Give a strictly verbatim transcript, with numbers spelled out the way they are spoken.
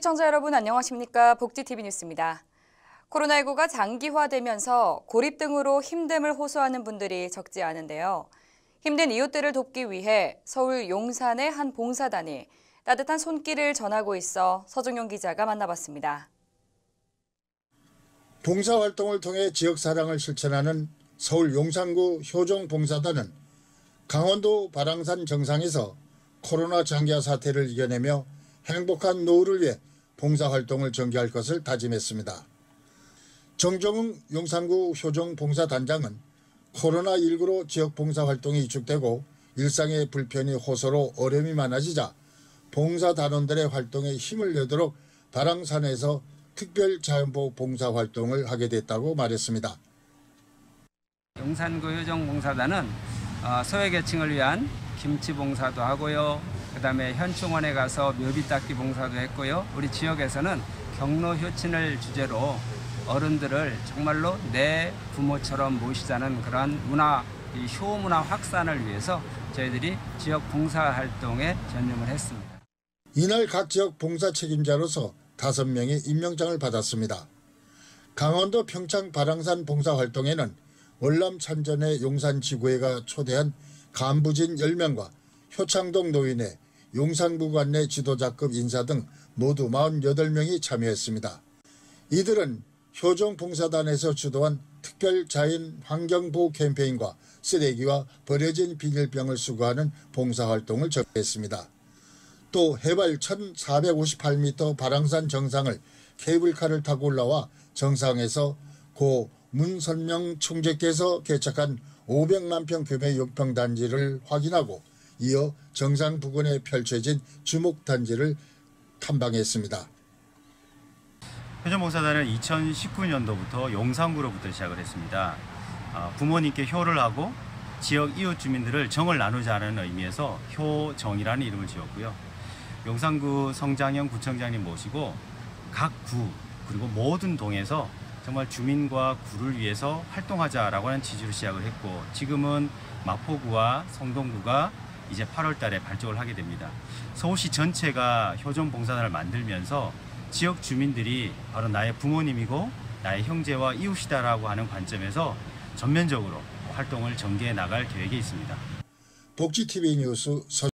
시청자 여러분 안녕하십니까? 복지티비 뉴스입니다. 코로나십구가 장기화되면서 고립 등으로 힘듦을 호소하는 분들이 적지 않은데요. 힘든 이웃들을 돕기 위해 서울 용산의 한 봉사단이 따뜻한 손길을 전하고 있어 서정용 기자가 만나봤습니다. 봉사활동을 통해 지역사랑을 실천하는 서울 용산구 효정봉사단은 강원도 발왕산 정상에서 코로나 장기화 사태를 이겨내며 행복한 노후를 위해 봉사활동을 전개할 것을 다짐했습니다. 정정웅 용산구 효정봉사단장은 코로나십구로 지역 봉사활동이 위축되고 일상의 불편이 호소로 어려움이 많아지자 봉사단원들의 활동에 힘을 내도록 발왕산에서 특별자연보호 봉사활동을 하게 됐다고 말했습니다. 용산구 효정봉사단은 소외계층을 위한 김치 봉사도 하고요. 그다음에 현충원에 가서 묘비 닦기 봉사도 했고요. 우리 지역에서는 경로 효친을 주제로 어른들을 정말로 내 부모처럼 모시자는 그러한 문화, 이 효문화 확산을 위해서 저희들이 지역 봉사활동에 전념을 했습니다. 이날 각 지역 봉사 책임자로서 다섯 명이 임명장을 받았습니다. 강원도 평창 발왕산 봉사활동에는 월남 찬전의 용산지구회가 초대한 간부진 열 명과 효창동 노인회, 용산구 관내 지도자급 인사 등 모두 사십팔 명이 참여했습니다. 이들은 효정봉사단에서 주도한 특별자연 환경보호 캠페인과 쓰레기와 버려진 비닐병을 수거하는 봉사활동을 전개했습니다. 또 해발 천사백오십팔 미터 발왕산 정상을 케이블카를 타고 올라와 정상에서 고 문선명 총재께서 개척한 오백만 평 규모의 용평단지를 확인하고 이어 정상 부근에 펼쳐진 주목단지를 탐방했습니다. 효정봉사단은 이천십구 년도부터 용산구로부터 시작을 했습니다. 부모님께 효를 하고 지역 이웃 주민들을 정을 나누자는 의미에서 효정이라는 이름을 지었고요. 용산구 성장형 구청장님 모시고 각 구 그리고 모든 동에서 정말 주민과 구를 위해서 활동하자라고 하는 취지로 시작을 했고 지금은 마포구와 성동구가 이제 팔월 달에 발족을 하게 됩니다. 서울시 전체가 효정봉사단을 만들면서 지역 주민들이 바로 나의 부모님이고 나의 형제와 이웃이다라고 하는 관점에서 전면적으로 활동을 전개해 나갈 계획이 있습니다. 복지티비 뉴스 서